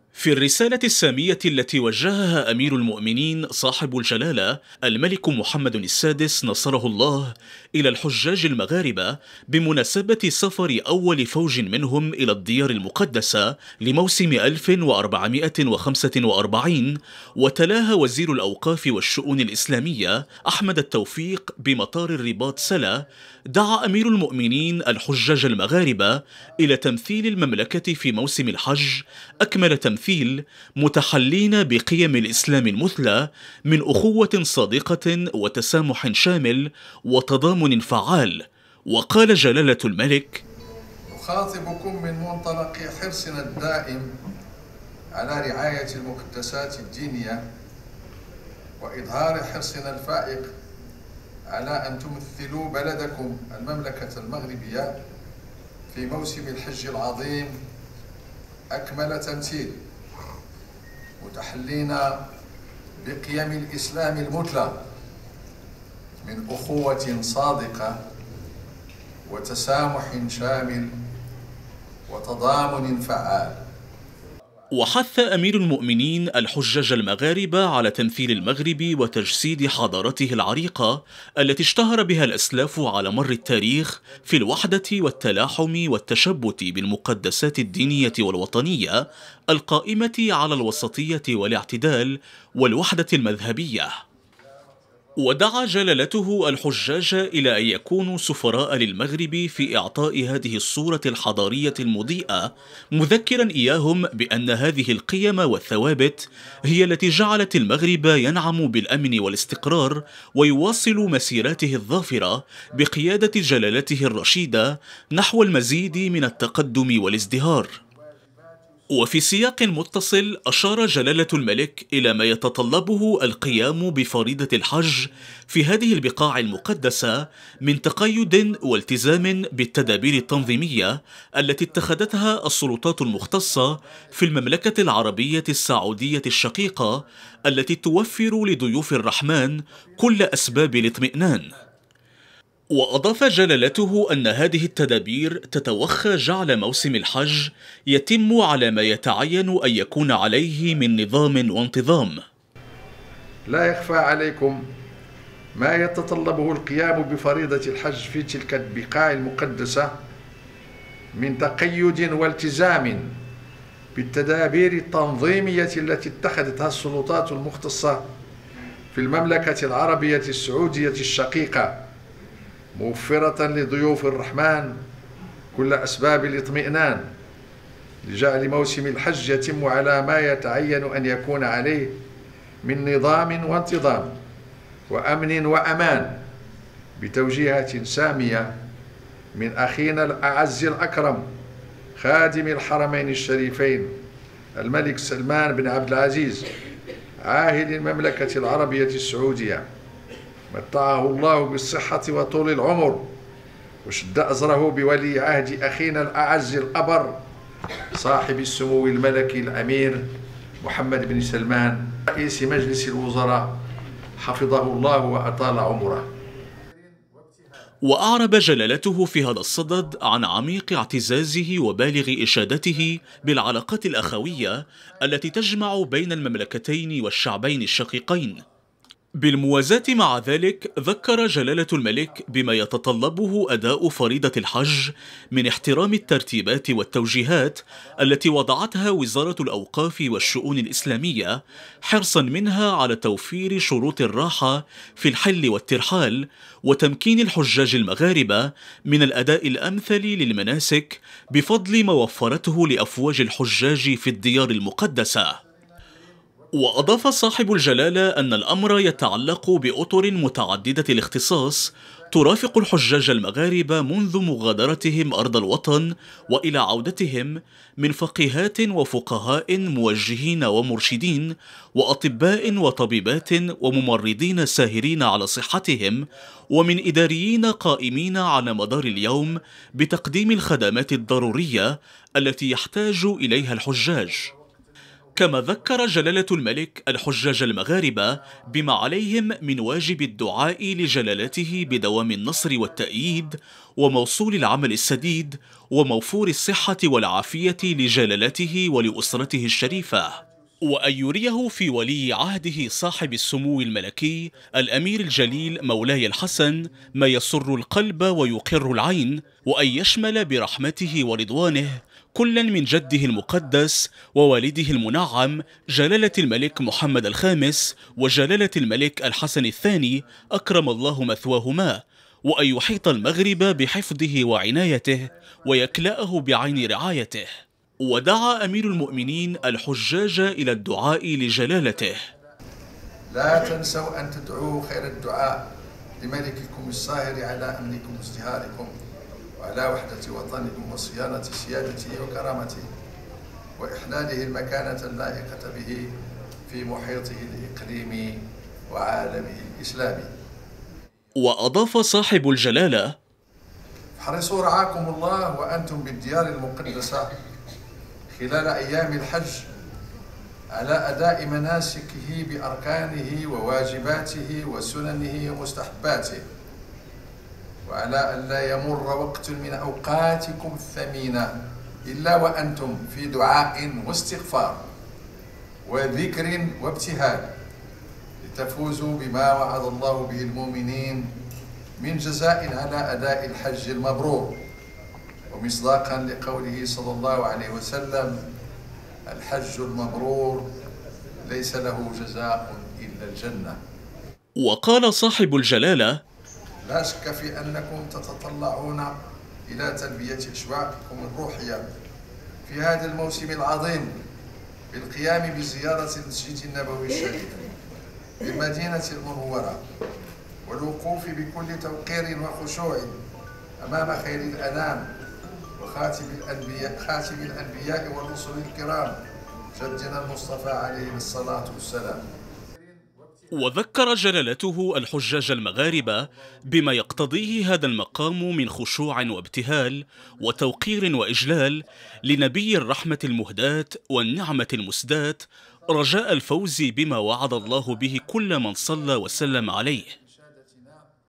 في الرسالة السامية التي وجهها أمير المؤمنين صاحب الجلالة الملك محمد السادس نصره الله إلى الحجاج المغاربة بمناسبة سفر أول فوج منهم إلى الديار المقدسة لموسم 1445، وتلاها وزير الأوقاف والشؤون الإسلامية أحمد التوفيق بمطار الرباط سلا، دعا أمير المؤمنين الحجاج المغاربة إلى تمثيل المملكة في موسم الحج أكمل تمثيل، متحلين بقيم الإسلام المثلى من أخوة صادقة وتسامح شامل وتضامن فعال. وقال جلالة الملك: نخاطبكم من منطلق حرصنا الدائم على رعاية المقدسات الدينية وإظهار حرصنا الفائق على أن تمثلوا بلدكم المملكة المغربية في موسم الحج العظيم أكمل تمثيل، متحلين بقيم الإسلام المثلى من أخوة صادقة وتسامح شامل وتضامن فعال. وحث أمير المؤمنين الحجاج المغاربة على تمثيل المغرب وتجسيد حضارته العريقة التي اشتهر بها الأسلاف على مر التاريخ في الوحدة والتلاحم والتشبت بالمقدسات الدينية والوطنية القائمة على الوسطية والاعتدال والوحدة المذهبية. ودعا جلالته الحجاج إلى أن يكونوا سفراء للمغرب في إعطاء هذه الصورة الحضارية المضيئة، مذكرا إياهم بأن هذه القيم والثوابت هي التي جعلت المغرب ينعم بالأمن والاستقرار ويواصل مسيراته الظافرة بقيادة جلالته الرشيدة نحو المزيد من التقدم والازدهار. وفي سياق متصل أشار جلالة الملك إلى ما يتطلبه القيام بفريضة الحج في هذه البقاع المقدسة من تقيد والتزام بالتدابير التنظيمية التي اتخذتها السلطات المختصة في المملكة العربية السعودية الشقيقة، التي توفر لضيوف الرحمن كل أسباب الاطمئنان. وأضاف جلالته أن هذه التدابير تتوخى جعل موسم الحج يتم على ما يتعين أن يكون عليه من نظام وانتظام. لا يخفى عليكم ما يتطلبه القيام بفريضة الحج في تلك البقاع المقدسة من تقيد والتزام بالتدابير التنظيمية التي اتخذتها السلطات المختصة في المملكة العربية السعودية الشقيقة، موفرة لضيوف الرحمن كل أسباب الاطمئنان لجعل موسم الحج يتم على ما يتعين أن يكون عليه من نظام وانتظام وأمن وأمان، بتوجيهات سامية من أخينا الأعز الأكرم خادم الحرمين الشريفين الملك سلمان بن عبد العزيز عاهل المملكة العربية السعودية، متعه الله بالصحة وطول العمر، وشد أزره بولي عهد أخينا الأعز الأبر صاحب السمو الملكي الأمير محمد بن سلمان رئيس مجلس الوزراء حفظه الله وأطال عمره. وأعرب جلالته في هذا الصدد عن عميق اعتزازه وبالغ إشادته بالعلاقات الأخوية التي تجمع بين المملكتين والشعبين الشقيقين. بالموازاة مع ذلك، ذكر جلالة الملك بما يتطلبه أداء فريضة الحج من احترام الترتيبات والتوجيهات التي وضعتها وزارة الأوقاف والشؤون الإسلامية، حرصا منها على توفير شروط الراحة في الحل والترحال وتمكين الحجاج المغاربة من الأداء الأمثل للمناسك بفضل ما وفرته لأفواج الحجاج في الديار المقدسة. وأضاف صاحب الجلالة أن الأمر يتعلق بأطر متعددة الاختصاص ترافق الحجاج المغاربة منذ مغادرتهم أرض الوطن وإلى عودتهم، من فقيهات وفقهاء موجهين ومرشدين وأطباء وطبيبات وممرضين ساهرين على صحتهم، ومن إداريين قائمين على مدار اليوم بتقديم الخدمات الضرورية التي يحتاج إليها الحجاج. كما ذكر جلالة الملك الحجاج المغاربة بما عليهم من واجب الدعاء لجلالته بدوام النصر والتأييد وموصول العمل السديد وموفور الصحة والعافية لجلالته ولأسرته الشريفة، وأن يريه في ولي عهده صاحب السمو الملكي الأمير الجليل مولاي الحسن ما يسر القلب ويقر العين، وأن يشمل برحمته ورضوانه كلا من جده المقدس ووالده المنعم جلالة الملك محمد الخامس وجلالة الملك الحسن الثاني أكرم الله مثواهما، وأن يحيط المغرب بحفظه وعنايته ويكلأه بعين رعايته. ودعا أمير المؤمنين الحجاج إلى الدعاء لجلالته. لا تنسوا أن تدعوا خير الدعاء لملككم الصاهر على أمنكم وازدهاركم وعلى وحدة وطنكم وصيانة سيادته وكرامته وإحلاله المكانة اللائقة به في محيطه الإقليمي وعالمه الإسلامي. وأضاف صاحب الجلالة: احرصوا رعاكم الله وأنتم بالديار المقدسة خلال أيام الحج على أداء مناسكه بأركانه وواجباته وسننه ومستحباته، وعلى أن لا يمر وقت من أوقاتكم الثمينة إلا وأنتم في دعاء واستغفار وذكر وابتهال لتفوزوا بما وعد الله به المؤمنين من جزاء على أداء الحج المبرور، ومصداقا لقوله صلى الله عليه وسلم: الحج المبرور ليس له جزاء إلا الجنة. وقال صاحب الجلالة: لا شك في أنكم تتطلعون إلى تلبية أشواقكم الروحية في هذا الموسم العظيم بالقيام بزيارة المسجد النبوي الشريف بالمدينة المنورة والوقوف بكل توقير وخشوع أمام خير الأنام وخاتم الأنبياء والرسل الكرام جدنا المصطفى عليه الصلاة والسلام. وذكر جلالته الحجاج المغاربة بما يقتضيه هذا المقام من خشوع وابتهال وتوقير وإجلال لنبي الرحمة المهداة والنعمة المسداة، رجاء الفوز بما وعد الله به كل من صلى وسلم عليه.